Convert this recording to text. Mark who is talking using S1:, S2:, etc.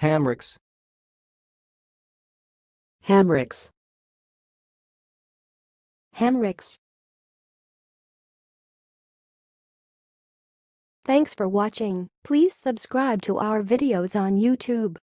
S1: Hamricks.
S2: Hamricks.
S3: Hamricks. Thanks for watching. Please subscribe to our videos on YouTube.